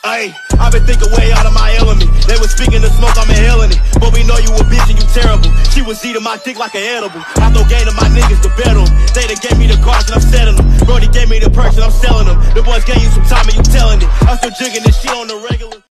Ayy, I been thinking way out of my element. They was speaking of smoke, I'm inhaling it. But we know you a bitch and you terrible. She was eating my dick like an edible. I throw game to my niggas to bet them. They done gave me the cards and I'm selling them. Brody gave me the perks and I'm selling them. The boys gave you some time and you telling it. I'm still jigging this shit on the regular.